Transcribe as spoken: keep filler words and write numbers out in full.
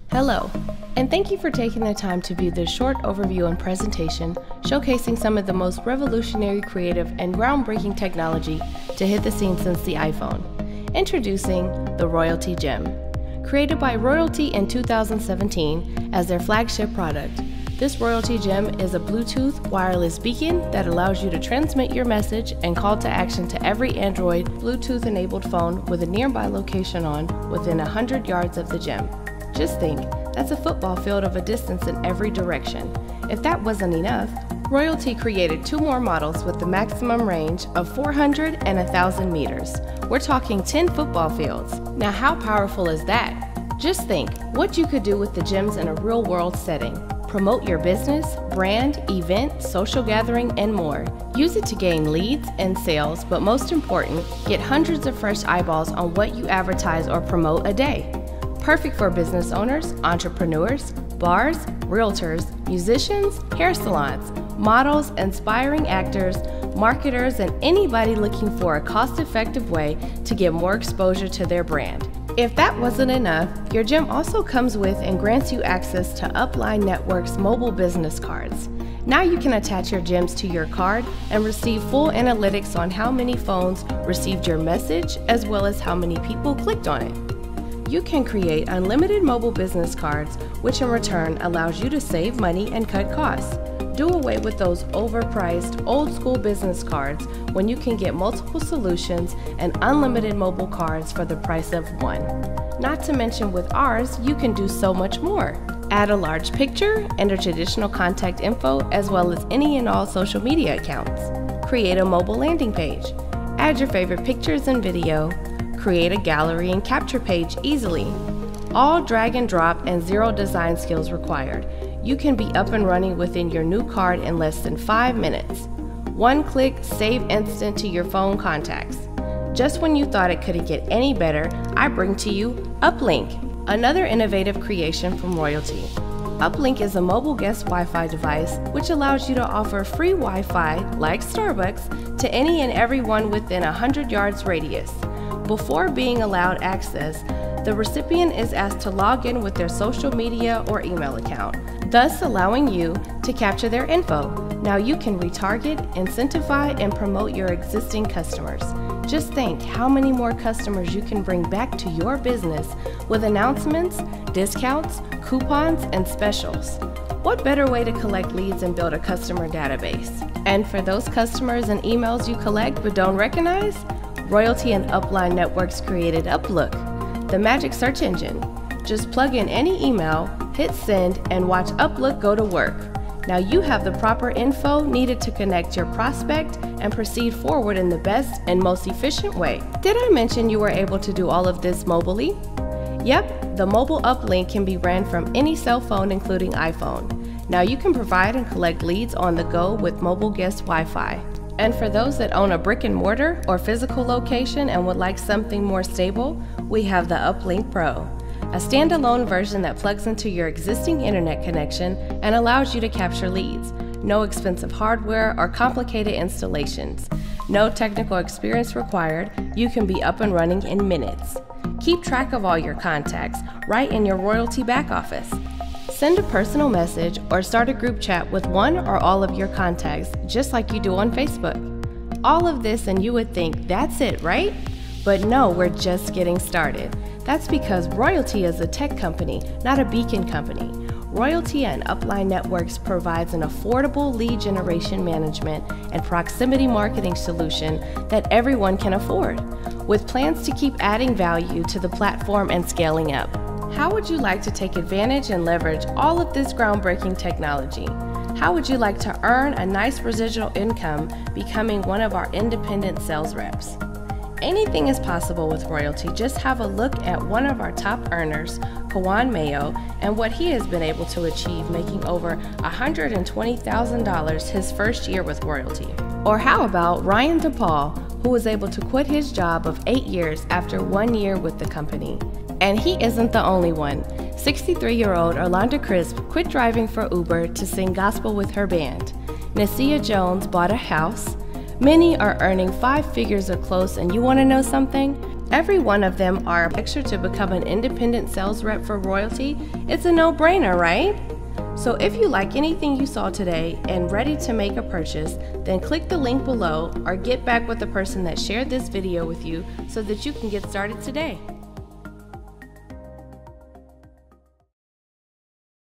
Hello, and thank you for taking the time to view this short overview and presentation showcasing some of the most revolutionary, creative, and groundbreaking technology to hit the scene since the iPhone. Introducing the Royalty Gem. Created by Royalty in two thousand seventeen as their flagship product, this Royalty Gem is a Bluetooth wireless beacon that allows you to transmit your message and call to action to every Android Bluetooth-enabled phone with a nearby location on within one hundred yards of the gem. Just think, that's a football field of a distance in every direction. If that wasn't enough, Royalty created two more models with the maximum range of four hundred and one thousand meters. We're talking ten football fields. Now how powerful is that? Just think what you could do with the gems in a real-world setting. Promote your business, brand, event, social gathering, and more. Use it to gain leads and sales, but most important, get hundreds of fresh eyeballs on what you advertise or promote a day. Perfect for business owners, entrepreneurs, bars, realtors, musicians, hair salons, models, inspiring actors, marketers, and anybody looking for a cost-effective way to get more exposure to their brand. If that wasn't enough, your gem also comes with and grants you access to Upline Network's mobile business cards. Now you can attach your gems to your card and receive full analytics on how many phones received your message as well as how many people clicked on it. You can create unlimited mobile business cards, which in return allows you to save money and cut costs. Do away with those overpriced, old-school business cards when you can get multiple solutions and unlimited mobile cards for the price of one. Not to mention with ours, you can do so much more. Add a large picture, enter traditional contact info, as well as any and all social media accounts. Create a mobile landing page. Add your favorite pictures and video. Create a gallery and capture page easily. All drag and drop and zero design skills required. You can be up and running within your new card in less than five minutes. One click, save instant to your phone contacts. Just when you thought it couldn't get any better, I bring to you Uplink, another innovative creation from Royalty. Uplink is a mobile guest Wi-Fi device which allows you to offer free Wi-Fi, like Starbucks, to any and everyone within a one hundred yards radius. Before being allowed access, the recipient is asked to log in with their social media or email account, thus allowing you to capture their info. Now you can retarget, incentivize, and promote your existing customers. Just think how many more customers you can bring back to your business with announcements, discounts, coupons, and specials. What better way to collect leads and build a customer database? And for those customers and emails you collect but don't recognize, Royalty and Upline Networks created Uplook, the magic search engine. Just plug in any email, hit send, and watch Uplook go to work. Now you have the proper info needed to connect your prospect and proceed forward in the best and most efficient way. Did I mention you were able to do all of this mobilely? Yep, the mobile uplink can be ran from any cell phone including iPhone. Now you can provide and collect leads on the go with mobile guest Wi-Fi. And for those that own a brick and mortar or physical location and would like something more stable, we have the Uplink Pro, a standalone version that plugs into your existing internet connection and allows you to capture leads. No expensive hardware or complicated installations. No technical experience required. You can be up and running in minutes. Keep track of all your contacts right in your Royalty back office. Send a personal message or start a group chat with one or all of your contacts, just like you do on Facebook. All of this and you would think, that's it, right? But no, we're just getting started. That's because Royalty is a tech company, not a beacon company. Royalty and Upline Networks provides an affordable lead generation management and proximity marketing solution that everyone can afford, with plans to keep adding value to the platform and scaling up. How would you like to take advantage and leverage all of this groundbreaking technology? How would you like to earn a nice residual income becoming one of our independent sales reps? Anything is possible with Royalty. Just have a look at one of our top earners, Kawan Mayo, and what he has been able to achieve, making over one hundred twenty thousand dollars his first year with Royalty. Or how about Ryan DePaul, who was able to quit his job of eight years after one year with the company. And he isn't the only one. sixty-three-year-old Orlando Crisp quit driving for Uber to sing gospel with her band. Nasia Jones bought a house. Many are earning five figures or close, and you want to know something? Every one of them are extra to become an independent sales rep for Royalty. It's a no-brainer, right? So if you like anything you saw today and ready to make a purchase, then click the link below or get back with the person that shared this video with you so that you can get started today.